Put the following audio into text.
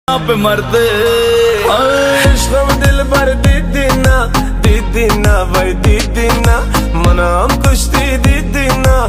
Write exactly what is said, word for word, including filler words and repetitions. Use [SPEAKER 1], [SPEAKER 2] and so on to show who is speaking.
[SPEAKER 1] आप मरते
[SPEAKER 2] इश्क दिल भर दीदी ना, दीदी ना भाई दीदी ना।